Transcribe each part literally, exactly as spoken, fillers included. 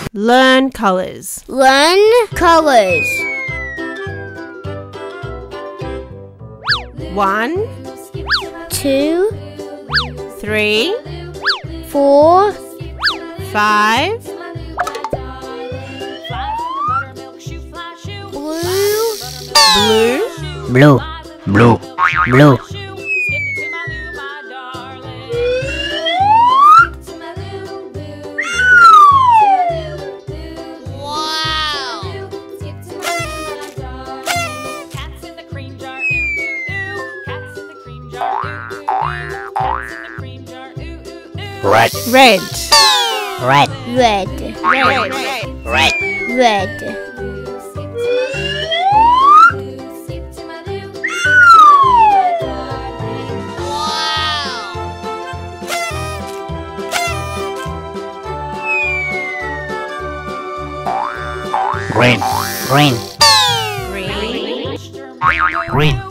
Learn colours. Learn colours. One, Two, three, four, five, blue, blue, Blue, blue, blue. Red, red, red, red, red, red. red. Green, green, green, green.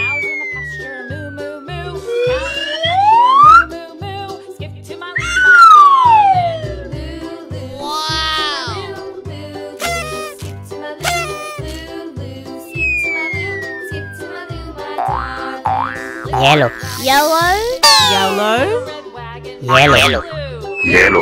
Yellow, Yellow, yellow, yellow, yellow.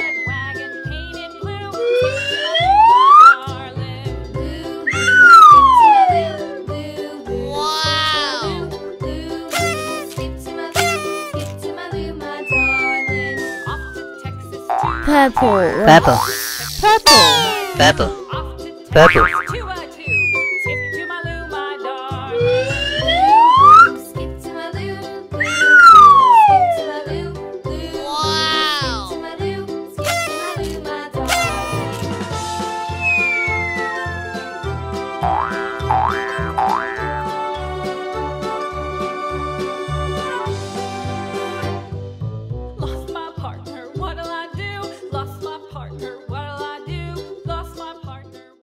purple, Purple, purple, purple, purple.